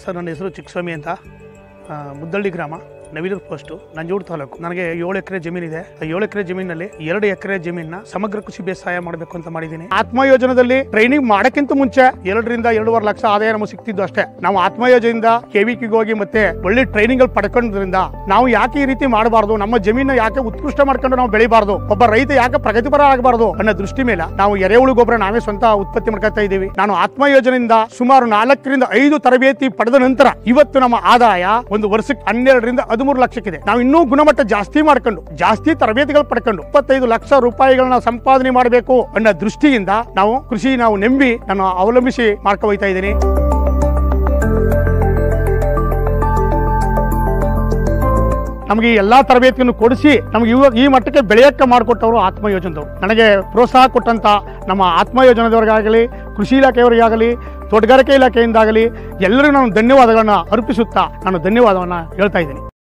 Sir, ನನ್ನ ಹೆಸರು ಚಿಕ್ಕಸ್ವಾಮಿ ಅಂತ, ಮುದ್ದಳ್ಳಿ ಗ್ರಾಮ, ನವಿಲೂರು ಪೋಸ್ಟು, ನಂಜೂರು ತಾಲೂಕು. ನನಗೆ 7 ಎಕರೆ ಜಮೀನಿದೆ. 7 ಎಕರೆ ಜಮೀನಲ್ಲಿ 2 ಎಕರೆ ಜಮೀನನ್ನ ಸಮಗ್ರ ಕೃಷಿ ಬೇಸಾಯ ಮಾಡಬೇಕು ಅಂತ ಮಾಡಿದ್ದೀನಿ. ಆತ್ಮ ಯೋಜನೆಯಲ್ಲಿ ಟ್ರೈನಿಂಗ್ ಮಾಡಕ್ಕಿಂತ ಮುಂಚೆ 2 ರಿಂದ 2.5 ಲಕ್ಷ ಆದಾಯ ನಮಗೆ ಸಿಕ್ತಿದ್ದು ಅಷ್ಟೇ. ನಾವು ಆತ್ಮ ಯೋಜನೆಯಿಂದ KVKಗೆ ಹೋಗಿ ಮತ್ತೆ ಒಳ್ಳೆ ಟ್ರೈನಿಂಗ್ ಪಡ್ಕೊಂಡ್ರಿಂದ ನಾವು ಯಾಕೆ ಈ ರೀತಿ ಮಾಡಬಾರ್ದು, ನಮ್ಮ ಜಮೀನ ಯಾಕೆ ಉತ್ಕೃಷ್ಟ ಮಾಡ್ಕೊಂಡು ನಾವು ಬೆಳಿಬಾರ್ದು, ಒಬ್ಬ ರೈತ ಯಾಕೆ ಪ್ರಗತಿಪರ ಆಗಬಾರ್ದು ಅನ್ನೋ ದೃಷ್ಟಿ ಮೇಲೆ ನಾವು ಎರೆಹುಳು ಗೊಬ್ಬರ ನಾವೇ ಸ್ವಂತ ಉತ್ಪತ್ತಿ ಮಾಡ್ಕೊತಾ ಇದ್ದೀವಿ. ನಾನು ಆತ್ಮ ಯೋಜನೆಯಿಂದ ಸುಮಾರು 4 ರಿಂದ 5 ತರಬೇತಿ ಪಡೆದ ನಂತರ ಇವತ್ತು ನಮ್ಮ ಆದಾಯ ಒಂದು ವರ್ಷಕ್ಕೆ 12 ರಿಂದ 13 ಲಕ್ಷಕ್ಕಿದೆ. ನಾವು ಇನ್ನೂ ಗುಣಮಟ್ಟ ಜಾಸ್ತಿ ಮಾಡ್ಕೊಂಡು ಜಾಸ್ತಿ ತರಬೇತಿಗಳು ಪಡ್ಕೊಂಡು 25 ಲಕ್ಷ ರೂಪಾಯಿಗಳನ್ನ ಸಂಪಾದನೆ ಮಾಡಬೇಕು ಅನ್ನೋ ದೃಷ್ಟಿಯಿಂದ ನಾವು ಕೃಷಿ ನಂಬಿ ನಾನು ಅವಲಂಬಿಸಿ ಮಾಡ್ಕೊ ಹೋಗ್ತಾ ಇದ್ದೀನಿ. ನಮಗೆ ಎಲ್ಲಾ ತರಬೇತಿಯನ್ನು ಕೊಡಿಸಿ ನಮಗೆ ಈ ಮಟ್ಟಕ್ಕೆ ಬೆಳೆಯಕ್ಕೆ ಮಾಡಿಕೊಟ್ಟವರು ಆತ್ಮ ಯೋಜನೆದವರು. ನನಗೆ ಪ್ರೋತ್ಸಾಹ ಕೊಟ್ಟಂತ ನಮ್ಮ ಆತ್ಮ ಯೋಜನೆದವರಿಗಾಗಲಿ, ಕೃಷಿ ಇಲಾಖೆಯವರಿಗಾಗಲಿ, ತೋಟಗಾರಿಕೆ ಇಲಾಖೆಯಿಂದಾಗಲಿ ಎಲ್ಲರಿಗೂ ನಾನು ಧನ್ಯವಾದಗಳನ್ನ ಅರ್ಪಿಸುತ್ತಾ ನಾನು ಧನ್ಯವಾದವನ್ನ ಹೇಳ್ತಾ ಇದ್ದೀನಿ.